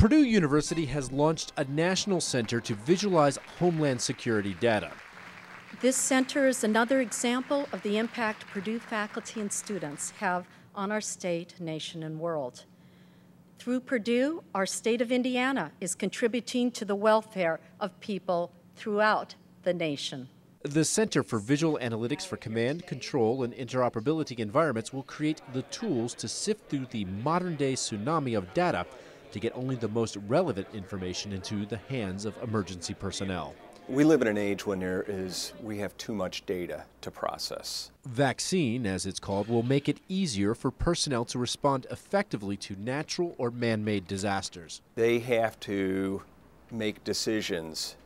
Purdue University has launched a national center to visualize Homeland Security data. This center is another example of the impact Purdue faculty and students have on our state, nation, and world. Through Purdue, our state of Indiana is contributing to the welfare of people throughout the nation. The Center for Visual Analytics for Command, Control, and Interoperability Environments will create the tools to sift through the modern-day tsunami of data to get only the most relevant information into the hands of emergency personnel. We live in an age when we have too much data to process. Vaccine, as it's called, will make it easier for personnel to respond effectively to natural or man-made disasters. They have to make decisions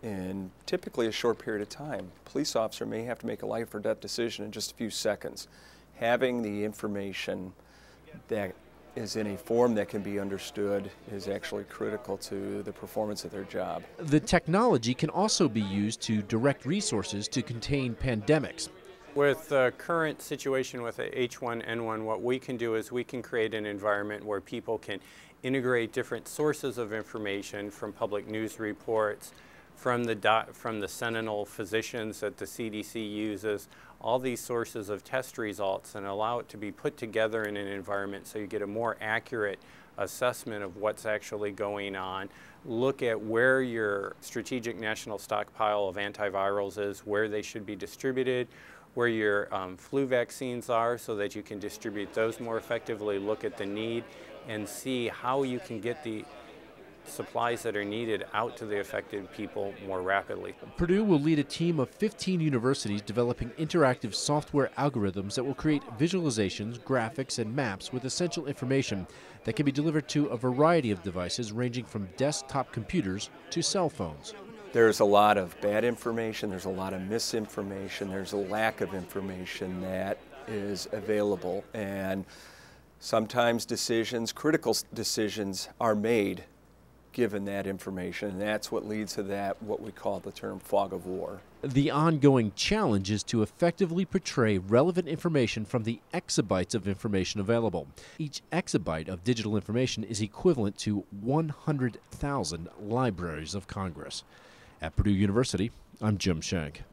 in typically a short period of time. A police officer may have to make a life or death decision in just a few seconds. Having the information that is in a form that can be understood is actually critical to the performance of their job. The technology can also be used to direct resources to contain pandemics. With the current situation with the H1N1, what we can do is we can create an environment where people can integrate different sources of information from public news reports, from the Sentinel physicians that the CDC uses, all these sources of test results, and allow it to be put together in an environment so you get a more accurate assessment of what's actually going on. Look at where your strategic national stockpile of antivirals is, where they should be distributed, where your flu vaccines are so that you can distribute those more effectively, look at the need, and see how you can get the supplies that are needed out to the affected people more rapidly. Purdue will lead a team of 15 universities developing interactive software algorithms that will create visualizations, graphics, and maps with essential information that can be delivered to a variety of devices ranging from desktop computers to cell phones. There's a lot of bad information, there's a lot of misinformation, there's a lack of information that is available, and sometimes critical decisions are made given that information, and that's what leads to what we call the term fog of war. The ongoing challenge is to effectively portray relevant information from the exabytes of information available. Each exabyte of digital information is equivalent to 100,000 libraries of Congress. At Purdue University, I'm Jim Shank.